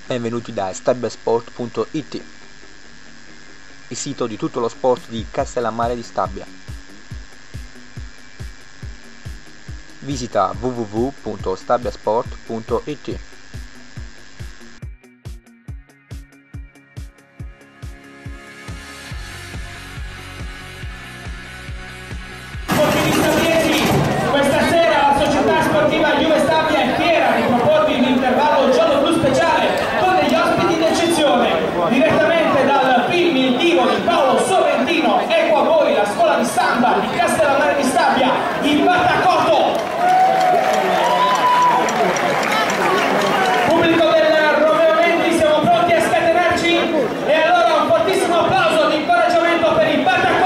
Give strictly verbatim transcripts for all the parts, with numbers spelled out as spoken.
Benvenuti da stabbiasport punto it, il sito di tutto lo sport di Castellammare di Stabia. Visita w w w punto stabbiasport punto it. Questa sera la società sportiva Juve Stabia è fiera di proporvi un intervallo giorno blu speciale con degli ospiti d'eccezione. Direttamente dal film Il Divo di Paolo Sorrentino, ecco a voi la scuola di samba di Castellammare di Stabia, il Patacoto. Pubblico del Romeo Menti, siamo pronti a scatenarci? E allora un fortissimo applauso di incoraggiamento per il Patacoto.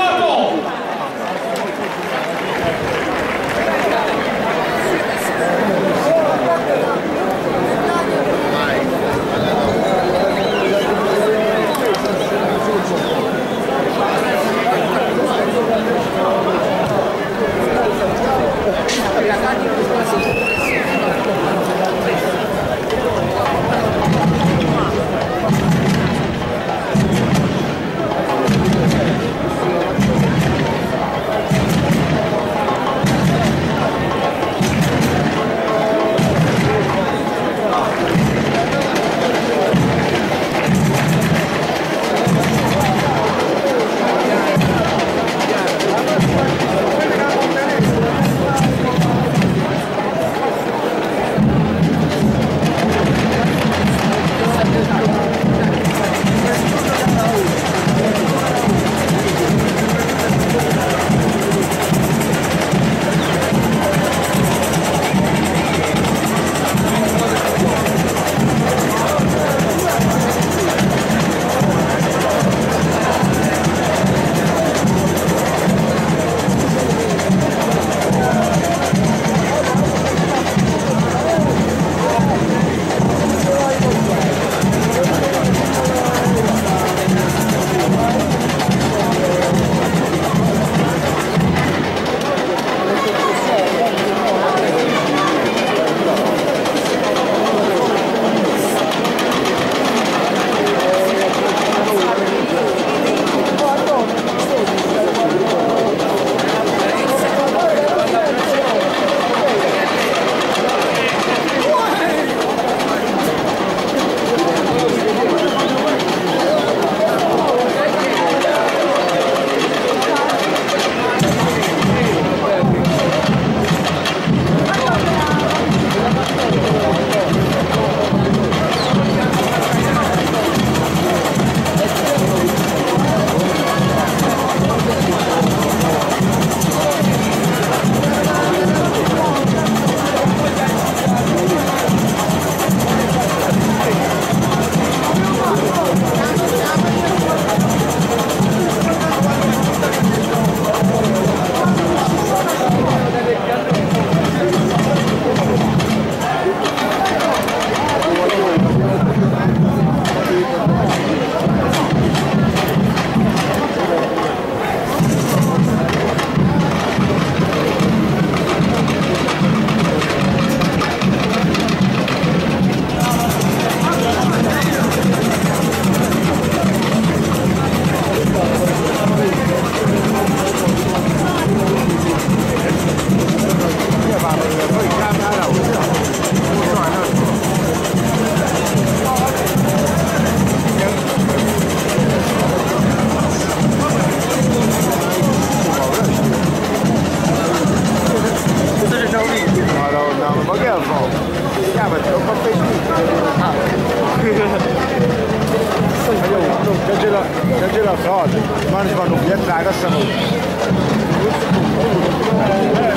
C'è già la frode, ma non si fanno più entrare a Samuele.